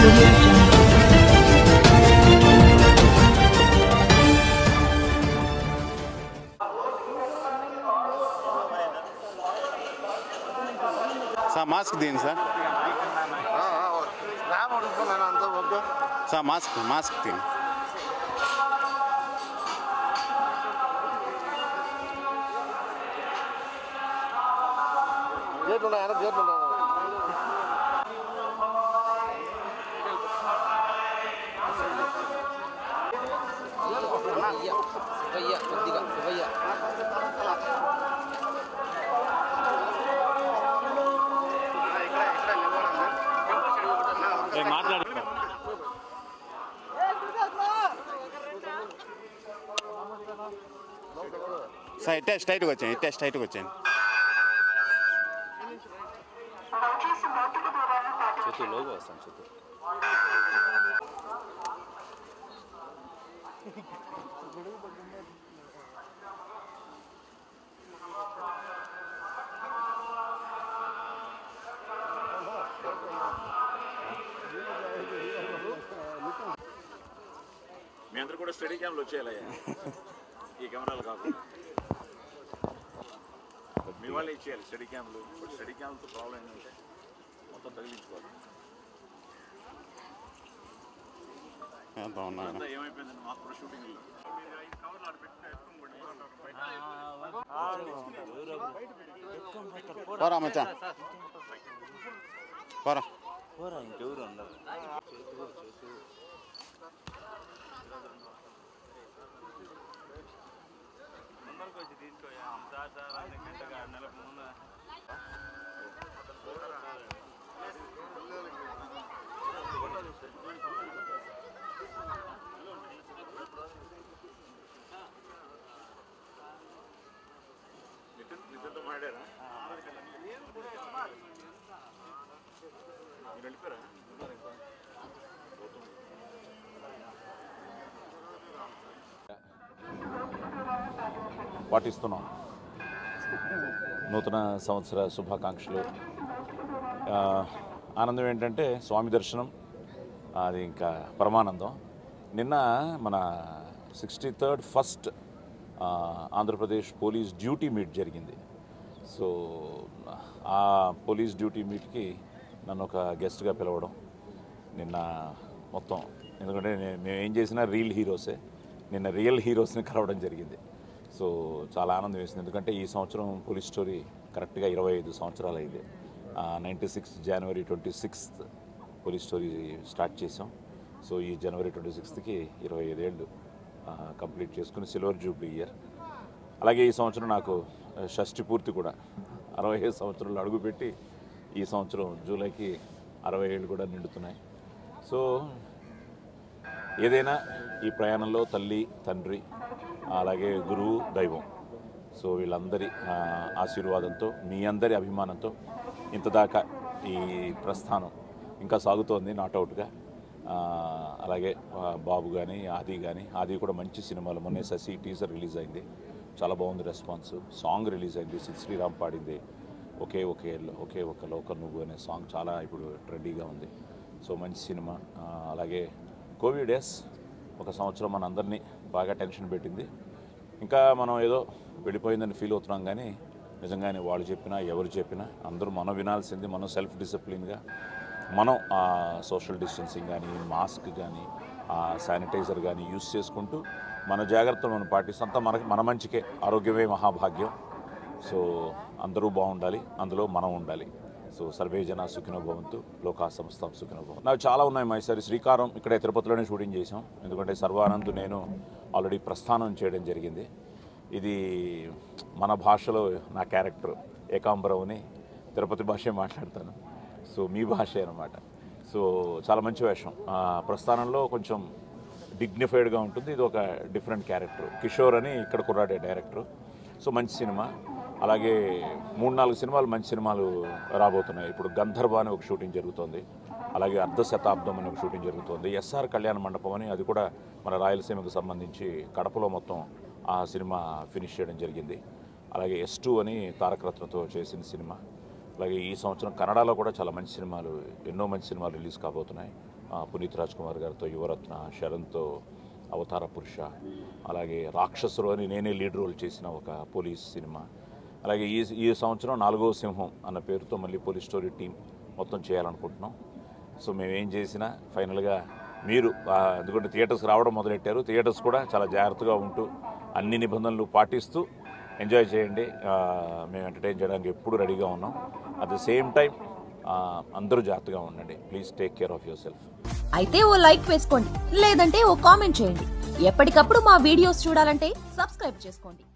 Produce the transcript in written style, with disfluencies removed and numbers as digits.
Audio Jungle. Sir mask దీని sir sir mask దీని sir ఇట్టే స్ట్రైట్గా వచ్చాను లోగో వస్తాను చూద్దాం. మీ అందరూ కూడా స్టడీ క్యామ్లు వచ్చేయాలయ్యా ఈ కెమెరాలు కాకుండా మీ వాళ్ళే ఇచ్చేయాలి స్టడీ క్యామ్లు. స్టడీ క్యామ్లతో ప్రాబ్లం ఏంటంటే మొత్తం తగిలించుకోవాలి. అంతా ఏమైపోయిందండి మాకు కూడా షూటింగ్లో పోరా మచ్చా పోరా ఇంకెవరు ఉండరు. నిజంతో మాడారా మీరు వెళ్ళిపోయారా? పాటిస్తున్నాం. నూతన సంవత్సర శుభాకాంక్షలు. ఆనందం ఏంటంటే స్వామి దర్శనం అది ఇంకా పరమానందం. నిన్న మన 63rd first Andhra Pradesh police duty meet జరిగింది. సో ఆ పోలీస్ డ్యూటీ మీట్కి నన్ను ఒక గెస్ట్గా పిలవడం నిన్న మొత్తం, ఎందుకంటే మేము ఏం చేసినా రియల్ హీరోసే, నిన్న రియల్ హీరోస్ని కలవడం జరిగింది. సో చాలా ఆనందం వేసింది. ఎందుకంటే ఈ సంవత్సరం పోలీస్ స్టోరీ కరెక్ట్గా 25 సంవత్సరాలు అయింది. 96 జనవరి 26 పోలీస్ స్టోరీ స్టార్ట్ చేసాం. సో ఈ జనవరి 26కి 25 ఏళ్ళు కంప్లీట్ చేసుకుని సిల్వర్ జూబ్లీ ఇయర్. అలాగే ఈ సంవత్సరం నాకు షష్ఠి పూర్తి కూడా 65 సంవత్సరాలు అడుగుపెట్టి ఈ సంవత్సరం జూలైకి 60 ఏళ్ళు కూడా నిండుతున్నాయి. సో ఏదైనా ఈ ప్రయాణంలో తల్లి తండ్రి అలాగే గురువు దైవం, సో వీళ్ళందరి ఆశీర్వాదంతో మీ అందరి అభిమానంతో ఇంతదాకా ఈ ప్రస్థానం ఇంకా సాగుతోంది నాట్అవుట్గా. అలాగే బాబు కానీ ఆది కూడా మంచి సినిమాలు. మొన్నే శశి టీజర్ రిలీజ్ అయింది, చాలా బాగుంది రెస్పాన్స్. సాంగ్ రిలీజ్ అయింది, సిద్ శ్రీరామ్ పాడింది ఒకే ఒక లోక నువ్వు అనే సాంగ్ చాలా ఇప్పుడు ట్రెండీగా ఉంది. సో మంచి సినిమా. అలాగే కోవిడ్ ఒక సంవత్సరం మన అందరినీ బాగా టెన్షన్ పెట్టింది. ఇంకా మనం ఏదో వెళ్ళిపోయిందని ఫీల్ అవుతున్నాం, కానీ నిజంగానే వాళ్ళు చెప్పినా ఎవరు చెప్పినా అందరూ మనం వినాల్సింది మనం సెల్ఫ్ డిసిప్లిన్గా మనం సోషల్ డిస్టెన్సింగ్ కానీ మాస్క్ కానీ శానిటైజర్ కానీ యూస్ చేసుకుంటూ మన జాగ్రత్తలు మనం పాటిస్తాం. అంతా మన మంచికే, ఆరోగ్యమే మహాభాగ్యం. సో అందరూ బాగుండాలి, అందులో మనం ఉండాలి. సో సర్వే జన సుఖినో భవంతు, లోకా సమస్తం సుఖినో భవంతు. నాకు చాలా ఉన్నాయి మైసారి. శ్రీకారం ఇక్కడే తిరుపతిలోనే షూటింగ్ చేసాం, ఎందుకంటే సర్వానంద్ నేను ఆల్రెడీ ప్రస్థానం చేయడం జరిగింది. ఇది మన భాషలో నా క్యారెక్టర్ ఏకాంబరవుని తిరుపతి భాషే మాట్లాడతాను. సో మీ భాషే అనమాట. సో చాలా మంచి వేషం. ప్రస్థానంలో కొంచెం డిగ్నిఫైడ్గా ఉంటుంది, ఇది ఒక డిఫరెంట్ క్యారెక్టర్. కిషోర్ అని ఇక్కడ కుర్రాడే డైరెక్టర్. సో మంచి సినిమా. అలాగే 3-4 సినిమాలు మంచి సినిమాలు రాబోతున్నాయి. ఇప్పుడు గంధర్వ అని ఒక షూటింగ్ జరుగుతోంది, అలాగే అర్ధ శతాబ్దం అని ఒక షూటింగ్ జరుగుతోంది. ఎస్ఆర్ కళ్యాణ మండపం అని, అది కూడా మన రాయలసీమకు సంబంధించి కడపలో మొత్తం ఆ సినిమా ఫినిష్ చేయడం జరిగింది. అలాగే S2 అని తారక రత్నతో చేసిన సినిమా. అలాగే ఈ సంవత్సరం కన్నడలో కూడా చాలా మంచి సినిమాలు, ఎన్నో మంచి సినిమాలు రిలీజ్ కాబోతున్నాయి. పునీత్ రాజ్ కుమార్ గారితో యువరత్న, శరణ్తో అవతార పురుష, అలాగే రాక్షసులు అని నేనే లీడ్ రోల్ చేసిన ఒక పోలీస్ సినిమా, అలాగే ఈ సంవత్సరం 4వ సింహం అన్న పేరుతో మళ్ళీ పోలీస్ స్టోరీ టీం మొత్తం చేయాలనుకుంటున్నాం. సో మేము ఏం చేసినా ఫైనల్గా మీరు ఎందుకంటే థియేటర్స్ రావడం మొదలెట్టారు, థియేటర్స్ కూడా చాలా జాగ్రత్తగా ఉంటూ అన్ని నిబంధనలు పాటిస్తూ ఎంజాయ్ చేయండి. మేము ఎంటర్టైన్ చేయడానికి ఎప్పుడు రెడీగా ఉన్నాం. అట్ ద సేమ్ టైం అందరూ జాగ్రత్తగా ఉండండి. Please take care of yourself. అయితే ఓ లైక్ వేసుకోండి, లేదంటే ఓ కామెంట్ చేయండి. ఎప్పటికప్పుడు మా వీడియోస్ చూడాలంటే సబ్స్క్రైబ్ చేసుకోండి.